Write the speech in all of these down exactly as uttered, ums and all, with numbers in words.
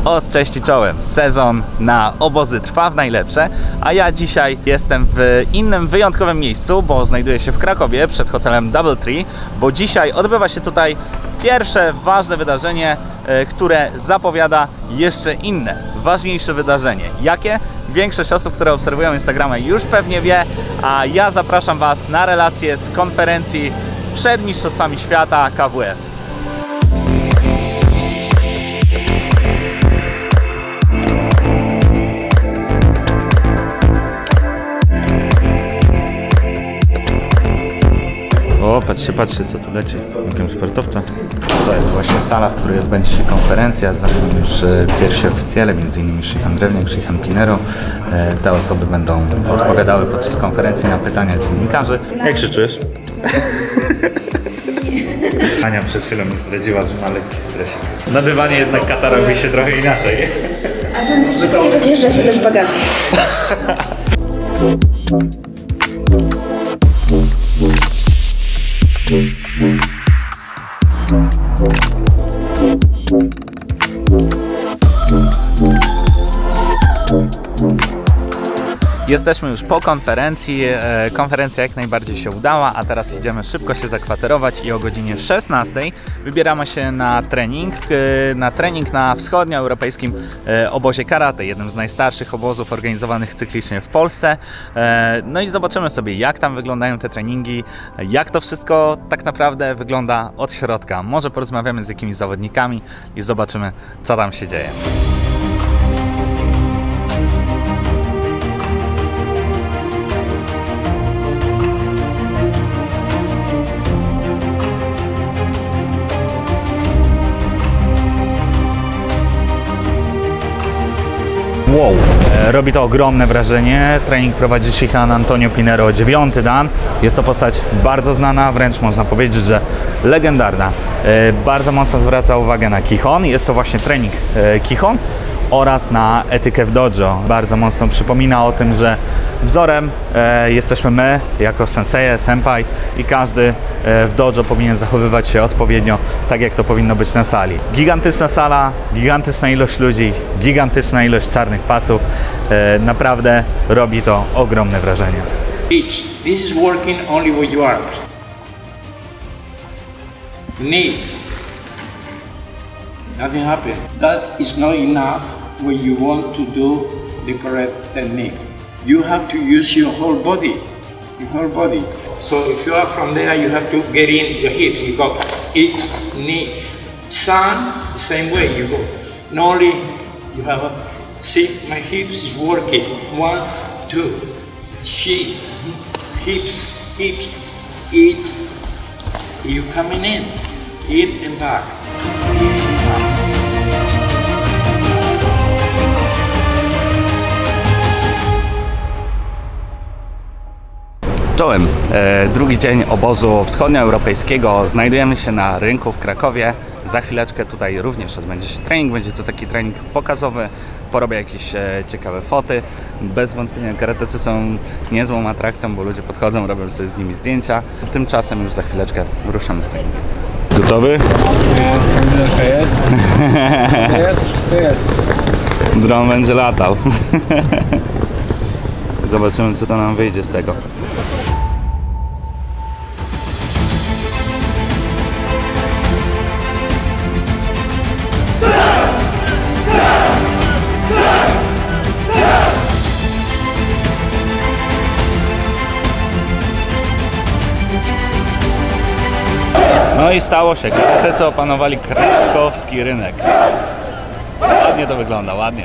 Os, cześć i czołem. Sezon na obozy trwa w najlepsze, a ja dzisiaj jestem w innym wyjątkowym miejscu, bo znajduję się w Krakowie przed hotelem Doubletree, bo dzisiaj odbywa się tutaj pierwsze ważne wydarzenie, które zapowiada jeszcze inne, ważniejsze wydarzenie. Jakie? Większość osób, które obserwują Instagrama, już pewnie wie, a ja zapraszam Was na relacje z konferencji przed Mistrzostwami Świata K W F. O, patrzcie, patrzcie, co tu leci. Jakim sportowca. To jest właśnie sala, w której odbędzie się konferencja. Za mną już pierwsi oficjele, między innymi Sheikhan Drewniak, Sheikhan Pinero. Te osoby będą odpowiadały podczas konferencji na pytania dziennikarzy. Jak się czujesz? Ania przed chwilą mi zdradziła, że ma lekki stresik. Na dywanie jednak kata robi się trochę inaczej. A to szybciej rozjeżdża się do szpagatu. Jesteśmy już po konferencji, konferencja jak najbardziej się udała, a teraz idziemy szybko się zakwaterować i o godzinie szesnastej wybieramy się na trening, na trening na wschodnioeuropejskim obozie karate, jednym z najstarszych obozów organizowanych cyklicznie w Polsce. No i zobaczymy sobie, jak tam wyglądają te treningi, jak to wszystko tak naprawdę wygląda od środka. Może porozmawiamy z jakimiś zawodnikami i zobaczymy, co tam się dzieje. Wow, robi to ogromne wrażenie. Trening prowadzi Sheikhan Antonio Pinero, dziewiąty dan. Jest to postać bardzo znana, wręcz można powiedzieć, że legendarna. Bardzo mocno zwraca uwagę na Kihon. Jest to właśnie trening Kihon oraz na etykę w dojo. Bardzo mocno przypomina o tym, że wzorem e, jesteśmy my, jako senseje, senpai, i każdy e, w dojo powinien zachowywać się odpowiednio, tak jak to powinno być na sali. Gigantyczna sala, gigantyczna ilość ludzi, gigantyczna ilość czarnych pasów. E, naprawdę robi to ogromne wrażenie. This is working only with your arms. Knee. Nothing happens. That is not enough when you want to do the correct technique. You have to use your whole body, your whole body. So if you are from there, you have to get in your hips. You go eat, knee, sun, the same way you go. Not only you have a, see, my hips is working. One, two, she, hips, hips, eat. You coming in, in and back. Czołem. E, drugi dzień obozu wschodnioeuropejskiego. Znajdujemy się na rynku w Krakowie. Za chwileczkę tutaj również odbędzie się trening. Będzie to taki trening pokazowy. Porobię jakieś e, ciekawe foty. Bez wątpienia karatecy są niezłą atrakcją, bo ludzie podchodzą, robią sobie z nimi zdjęcia. Tymczasem już za chwileczkę ruszamy z treningiem. Gotowy? Kamizelka jest. Jest, wszystko jest. Dron będzie latał. Zobaczymy, co to nam wyjdzie z tego. No i stało się. Karatecy opanowali krakowski rynek. Ładnie to wygląda, ładnie.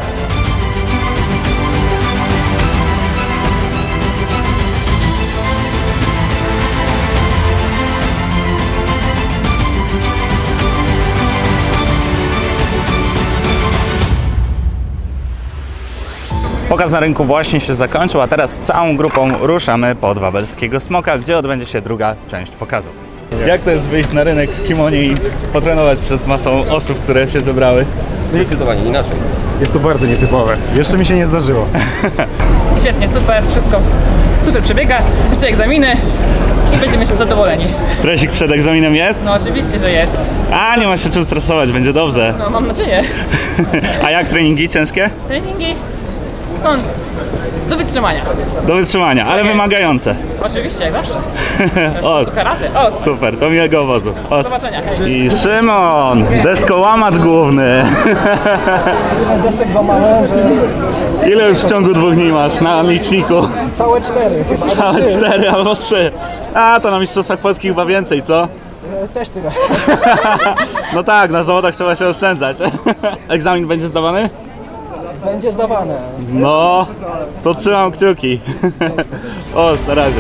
Pokaz na rynku właśnie się zakończył, a teraz z całą grupą ruszamy pod Wawelskiego Smoka, gdzie odbędzie się druga część pokazu. Jak to jest wyjść na rynek w kimonie i potrenować przed masą osób, które się zebrały? Zdecydowanie inaczej. Jest to bardzo nietypowe. Jeszcze mi się nie zdarzyło. Świetnie, super, wszystko super przebiega. Jeszcze egzaminy. i będziemy się zadowoleni. Stresik przed egzaminem jest? No oczywiście, że jest. A, nie ma się czym stresować, będzie dobrze. No mam nadzieję. A jak treningi ciężkie? Treningi są do wytrzymania. Do wytrzymania, ale jest. wymagające. Oczywiście, jak zawsze. Os. Karate. Os. Super, to miłego obozu. Do Os. zobaczenia. I Szymon, deskołamacz główny. Desek złamałem, że Ile już w ciągu dwóch dni masz na liczniku? całe cztery chyba. Całe cztery albo trzy. A, to na Mistrzostwach Polskich chyba więcej, co? Też tyle. No tak, na zawodach trzeba się oszczędzać. Egzamin będzie zdawany? Będzie zdawane. No, to trzymam kciuki. O, na razie.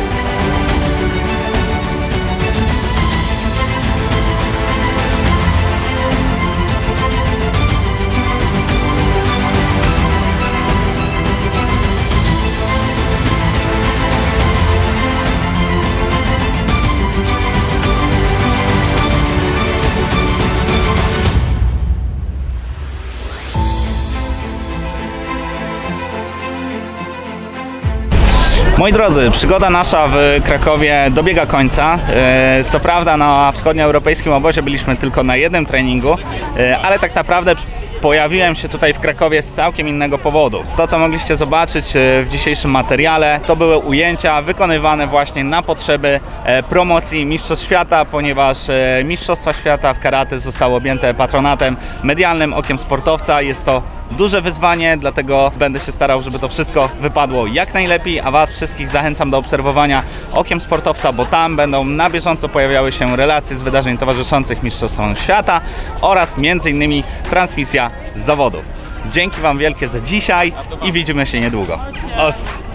Moi drodzy, przygoda nasza w Krakowie dobiega końca. E, Co prawda na wschodnioeuropejskim obozie byliśmy tylko na jednym treningu, e, ale tak naprawdę pojawiłem się tutaj w Krakowie z całkiem innego powodu. To, co mogliście zobaczyć w dzisiejszym materiale, to były ujęcia wykonywane właśnie na potrzeby promocji Mistrzostw Świata, ponieważ Mistrzostwa Świata w karate zostały objęte patronatem medialnym Okiem Sportowca. Jest to duże wyzwanie, dlatego będę się starał, żeby to wszystko wypadło jak najlepiej, a Was wszystkich zachęcam do obserwowania Okiem Sportowca, bo tam będą na bieżąco pojawiały się relacje z wydarzeń towarzyszących Mistrzostwom Świata oraz między innymi transmisja z zawodów. Dzięki Wam wielkie za dzisiaj i widzimy się niedługo. Os!